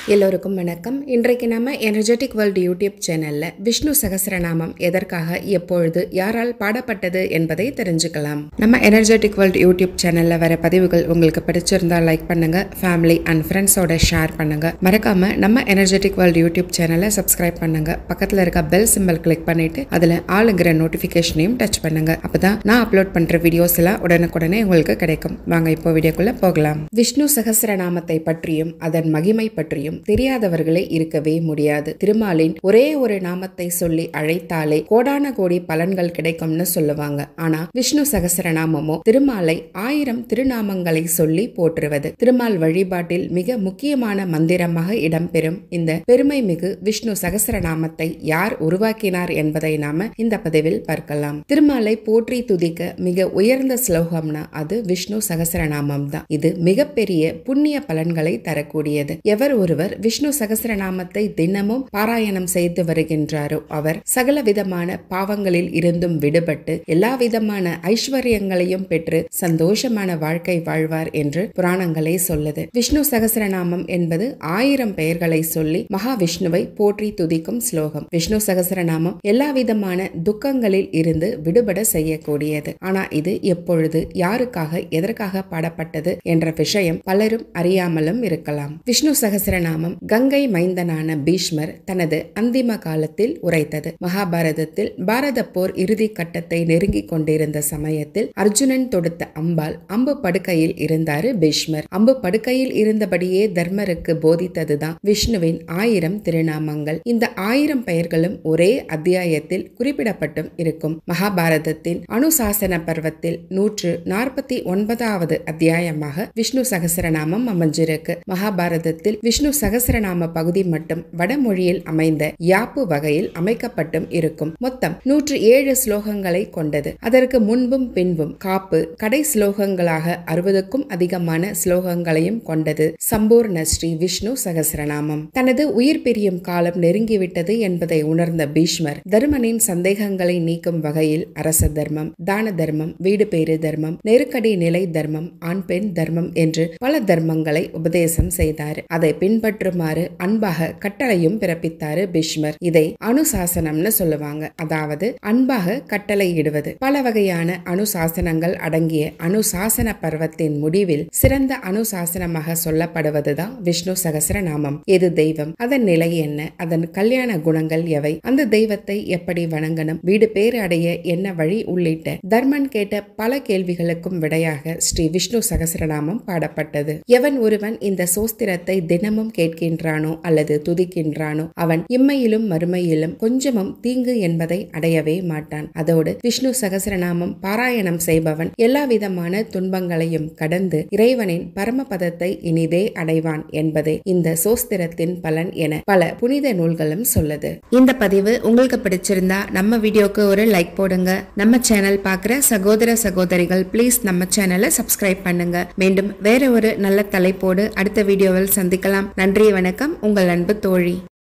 எல்லோருக்கும் வணக்கம். இன்றைக்கு நம்ம எனர்ஜெட்டிக் வேர்ல்ட் யூடியூப் சேனல்ல விஷ்ணு சகஸ்ரநாமம் எதற்காக எப்பொழுது யாரால் பாடப்பட்டது என்பதை தெரிஞ்சுக்கலாம். நம்ம எனர்ஜெட்டிக் வேர்ல்ட் யூடியூப் சேனல்ல வர பதிவுகள் உங்களுக்கு பிடிச்சிருந்தா லைக் பண்ணுங்க, ஃபேமிலி அண்ட் ஃப்ரெண்ட்ஸோட ஷேர் பண்ணுங்க. மறக்காம நம்ம எனர்ஜெட்டிக் வேர்ல்ட் யூடியூப் சேனலை சப்ஸ்கிரைப் பண்ணுங்க. பக்கத்துல இருக்க பெல் சிம்பல் கிளிக் பண்ணிட்டு அதுல ஆளுங்கிற நோட்டிபிகேஷனையும் டச் பண்ணுங்க. அப்பதான் நான் அப்லோட் பண்ற வீடியோஸ் எல்லாம் உடனுக்குடனே உங்களுக்கு கிடைக்கும். வாங்க இப்போ வீடியோக்குள்ள போகலாம். விஷ்ணு சகஸ்ரநாமத்தை பற்றியும் அதன் மகிமை பற்றியும் தெரியாதவர்களே இருக்கவே முடியாது. திருமாலின் ஒரே ஒரு நாமத்தை சொல்லி அழைத்தாலே கோடான கோடி பலன்கள் கிடைக்கும்னு சொல்லுவாங்க. ஆனா விஷ்ணு சகஸ்ரநாமமோ திருமாலை 1000 திருநாமங்களை சொல்லி போற்றுவது. திருமால் வழிபாட்டில் மிக முக்கியமான மந்திரமாக இடம்பெறும் இந்த பெருமை மிகு விஷ்ணு சகஸ்ரநாமத்தை யார் உருவாக்கினார் என்பதை நாம இந்த பதிவில் பார்க்கலாம். திருமாலை போற்றி துதிக்க மிக உயர்ந்த ஸ்லோகம்னா அது விஷ்ணு சகஸ்ரநாமம் தான். இது மிகப்பெரிய புண்ணிய பலன்களை தரக்கூடியது. எவர் ஒருவர் விஷ்ணு சகஸ்ரநாமத்தை தினமும் பாராயணம் செய்து வருகின்றாரோ அவர் சகல விதமான பாவங்களில் இருந்தும் விடுபட்டு எல்லா விதமான ஐஸ்வர்யங்களையும் பெற்று சந்தோஷமான வாழ்க்கை வாழ்வார் என்று புராணங்களே சொல்லுது. விஷ்ணு சகஸ்ரநாமம் என்பது 1000 பெயர்களை சொல்லி மகாவிஷ்ணுவை போற்றி துதிக்கும் ஸ்லோகம். விஷ்ணு சகஸ்ரநாமம் எல்லா விதமான துக்கங்களில் இருந்து விடுபட செய்யக்கூடியது. ஆனா இது எப்பொழுது யாருக்காக எதற்காக பாடப்பட்டது என்ற விஷயம் பலரும் அறியாமலும் இருக்கலாம். விஷ்ணு சகஸ்ரநாமம் கங்கை மைந்தனான பீஷ்மர் தனது அந்திம காலத்தில் உரைத்தது. மகாபாரதத்தில் பாரத போர் இறுதி கட்டத்தை நெருங்கிக் கொண்டிருந்த சமயத்தில் அர்ஜுனன் தொடுத்த அம்பால் அம்பு படுக்கையில் இருந்தாரு பீஷ்மர். அம்பு படுக்கையில் இருந்தபடியே தர்மருக்கு போதித்ததுதான் விஷ்ணுவின் 1000 திருநாமங்கள். இந்த 1000 பெயர்களும் ஒரே அத்தியாயத்தில் குறிப்பிடப்பட்டும் இருக்கும். மகாபாரதத்தின் அனுசாசன பர்வத்தில் 149வது அத்தியாயமாக விஷ்ணு சகஸ்ரநாமம் அமைஞ்சிருக்கு. மகாபாரதத்தில் விஷ்ணு சகஸ்ரநாம பகுதி மட்டும் வடமொழியில் அமைந்த யாப்பு வகையில் அமைக்கப்பட்டும் இருக்கும். மொத்தம் 107 ஸ்லோகங்களை கொண்டது. அதற்கு முன்பும் பின்பும் காப்பு கடை ஸ்லோகங்களாக 60க்கும் அதிகமான ஸ்லோகங்களையும் கொண்டது சம்பூர்ண ஸ்ரீ விஷ்ணு சகஸ்ரநாமம். தனது உயிர் பிரியும் காலம் நெருங்கிவிட்டது என்பதை உணர்ந்த பீஷ்மர் தர்மனின் சந்தேகங்களை நீக்கும் வகையில் அரச தர்மம், தான தர்மம், வீடு பேறு தர்மம், நெருக்கடி நிலை தர்மம், ஆண் பெண் தர்மம் என்று பல தர்மங்களை உபதேசம் செய்தார். அதை பின்பற்றுமாறு அன்பாக கட்டளையும் பிறப்பித்தாரு பீஷ்மர். இதை அனுசாசனம்னு சொல்லுவாங்க. அதாவது அன்பாக கட்டளையிடுவது. பல வகையான அனுசாசனங்கள் அடங்கிய அனுசாசன பர்வத்தின் முடிவில் சிறந்த அனுசாசனமாக சொல்லப்படுவதுதான் விஷ்ணு சகஸ்ரநாமம். எது தெய்வம், அதன் நிலை என்ன, அதன் கல்யாண குணங்கள் எவை, அந்த தெய்வத்தை எப்படி வணங்கணும், வீடு பேறு அடைய என்ன வழி உள்ளிட்ட தர்மன் கேட்ட பல கேள்விகளுக்கும் விடையாக ஸ்ரீ விஷ்ணு சகஸ்ரநாமம் பாடப்பட்டது. எவன் ஒருவன் இந்த சோஸ்திரத்தை தினமும் கேட்கின்றானோ அல்லது துதிக்கின்றானோ அவன் இம்மையிலும் மறுமையிலும் கொஞ்சமும் தீங்கு என்பதை அடையவே மாட்டான். அதோடு விஷ்ணு சகஸ்ரநாமம் பாராயணம் செய்பவன் எல்லா விதமான துன்பங்களையும் கடந்து இறைவனின் பரமபதத்தை இனிதே அடைவான் என்பதே இந்த சோஸ்திரத்தின் பலன் என பல புனித நூல்களும் சொல்லுது. இந்த பதிவு உங்களுக்கு பிடிச்சிருந்தா நம்ம வீடியோக்கு ஒரு லைக் போடுங்க. நம்ம சேனல் பார்க்குற சகோதர சகோதரிகள் ப்ளீஸ் நம்ம சேனலை சப்ஸ்கிரைப் பண்ணுங்க. மீண்டும் வேற ஒரு நல்ல தலைப்போடு அடுத்த வீடியோவில் சந்திக்கலாம். நன்றி, வணக்கம். உங்கள் அன்பு தோழி.